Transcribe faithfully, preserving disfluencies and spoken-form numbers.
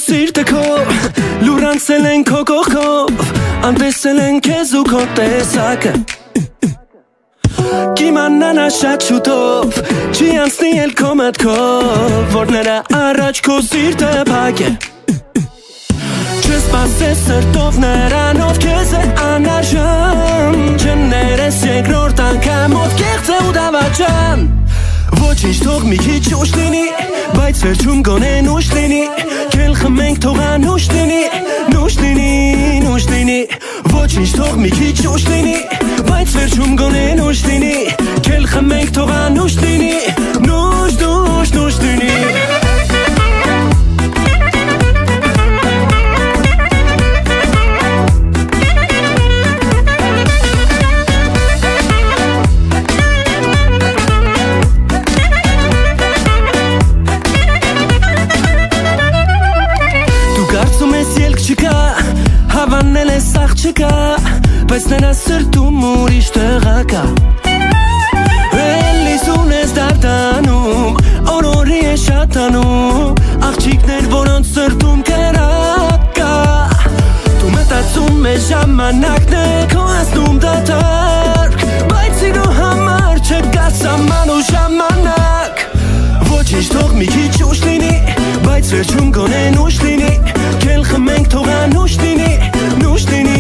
սիրտը քո լուրանցել են քո կողքով անտեսել են քեզ ու քո տեսակը Կիմանանա շատ շուտով չի անցնի էլ քո մտքով որ նրա առաջ քո սիրտը փակ է Չսպասես սրտով նրան ով քեզ է անարժան Չներես երկրորդ անգամ ով կեղծ է ու դավաճան Ոչինչ թող մի քիչ ուշ լինի Բայց վերջում գոնեն ուշ լինի Քել խմենք թող անուշ լինի Նուշ լինի, նուշ լինի Ոչինչ թող մի քիչ ուշ լինի Բայց վերջում գոնեն ուշ լինի Քել խմենք թող անուշ լինի Նուշ, նուշ, նուշ լինի Հավանել ես աղջիկա Բայց նրա սրտում ուրիշ տղա կա Էլիսուն ես դարտանում Օրորի է շատանում Աղջիկներ որոնց սրտում կրակ կա Դու մտածում ես ժամանակն է Քո ասնում դատարկ Բայց սիրո համար չկա սահման ու ժամանակ Ոչինչ թող մի քիչ ուշ լինի Բայց վերջում գոնեն ուշ լինի Քել խմենք թող անուշ լինի Նուշ լինի